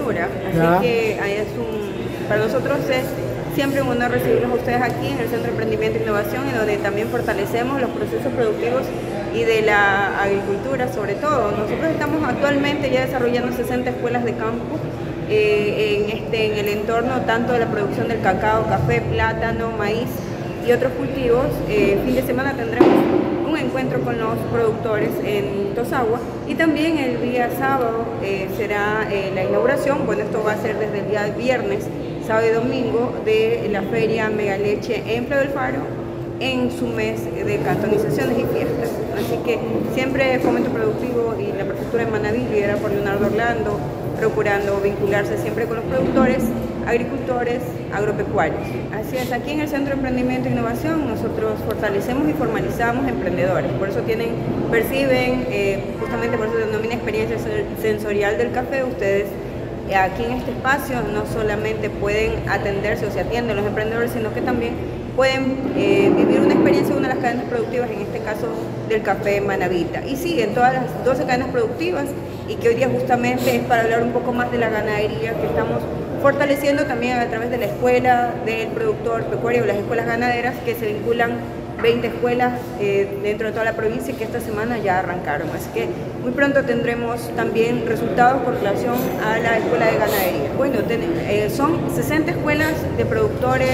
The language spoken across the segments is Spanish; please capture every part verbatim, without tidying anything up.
agricultura. Así ya. que ahí es un, para nosotros es siempre un honor recibirlos a ustedes aquí en el Centro de Emprendimiento e Innovación, en donde también fortalecemos los procesos productivos y de la agricultura sobre todo. Nosotros estamos actualmente ya desarrollando sesenta escuelas de campo eh, en, este, en el entorno tanto de la producción del cacao, café, plátano, maíz y otros cultivos. Eh, fin de semana tendremos un encuentro con los productores en Tosagua y también el día sábado eh, será eh, la inauguración. Bueno, esto va a ser desde el día viernes, sábado y domingo de la feria Megaleche en Playa del Faro en su mes de cantonizaciones y fiestas. Así que siempre Fomento Productivo y la Prefectura de Manabí, liderada por Leonardo Orlando, procurando vincularse siempre con los productores, agricultores, agropecuarios. Así es, aquí en el Centro de Emprendimiento e Innovación nosotros fortalecemos y formalizamos emprendedores. Por eso tienen, perciben, eh, justamente por eso se denomina experiencia sensorial del café. Ustedes aquí en este espacio no solamente pueden atenderse o se atienden los emprendedores, sino que también pueden eh, vivir una experiencia de una de las cadenas productivas, en este caso del café Manabita. Y siguen todas las doce cadenas productivas y que hoy día justamente es para hablar un poco más de la ganadería que estamos fortaleciendo también a través de la escuela del productor pecuario o las escuelas ganaderas, que se vinculan veinte escuelas eh, dentro de toda la provincia y que esta semana ya arrancaron. Así que muy pronto tendremos también resultados con relación a la escuela de ganadería. Bueno, ten, eh, son sesenta escuelas de productores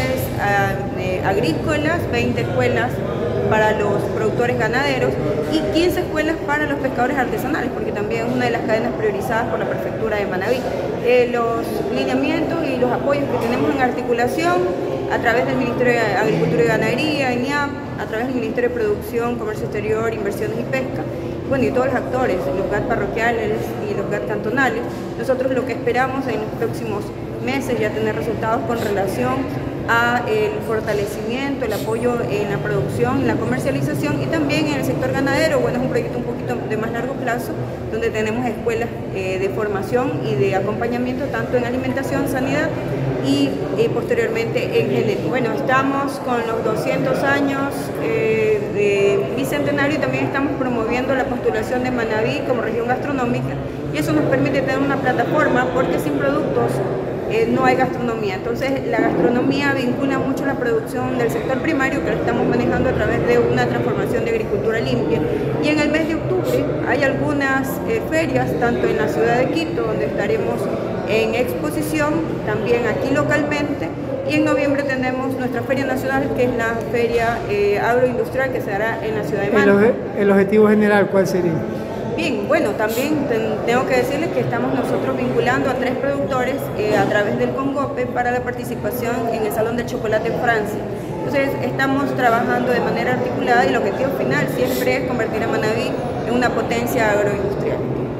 eh, agrícolas, veinte escuelas para los productores ganaderos y quince escuelas para los pescadores artesanales, porque también es una de las cadenas priorizadas por la Prefectura de Manabí. Eh, los lineamientos y los apoyos que tenemos en articulación a través del Ministerio de Agricultura y Ganadería, INIAP, a través del Ministerio de Producción, Comercio Exterior, Inversiones y Pesca, bueno, y todos los actores, los G A T parroquiales y los G A T cantonales. Nosotros lo que esperamos en los próximos meses ya tener resultados con relación a el fortalecimiento, el apoyo en la producción, en la comercialización y también en el sector ganadero. Bueno, es un proyecto un poquito de más largo plazo, donde tenemos escuelas eh, de formación y de acompañamiento tanto en alimentación, sanidad y eh, posteriormente en genética. Bueno, estamos con los doscientos años eh, de bicentenario y también estamos promoviendo la postulación de Manabí como región gastronómica, y eso nos permite tener una plataforma, porque sin productos Eh, no hay gastronomía. Entonces la gastronomía vincula mucho la producción del sector primario, que lo estamos manejando a través de una transformación de agricultura limpia. Y en el mes de octubre hay algunas eh, ferias, tanto en la ciudad de Quito, donde estaremos en exposición, también aquí localmente, y en noviembre tenemos nuestra feria nacional, que es la feria eh, agroindustrial, que se hará en la ciudad de Manta. ¿El, el objetivo general cuál sería? Bien, bueno, también ten, tengo que decirles que estamos nosotros vinculando a tres productores eh, a través del CONGOPE para la participación en el Salón del Chocolate en Francia. Entonces estamos trabajando de manera articulada y el objetivo final siempre es convertir a Manabí en una potencia agroindustrial.